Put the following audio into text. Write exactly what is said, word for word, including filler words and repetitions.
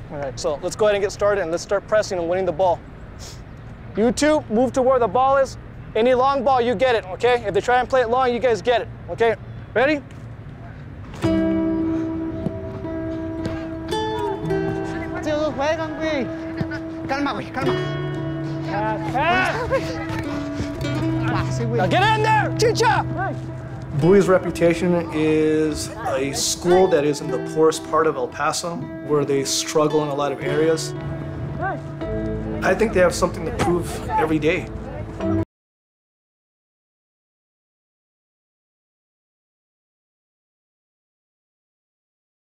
All right, so let's go ahead and get started, and let's start pressing and winning the ball. You two, move to where the ball is. Any long ball, you get it, okay? If they try and play it long, you guys get it, okay? Ready? Calma, güey, calma. Now get in there, Chicha! Bowie's reputation is a school that is in the poorest part of El Paso, where they struggle in a lot of areas. I think they have something to prove every day.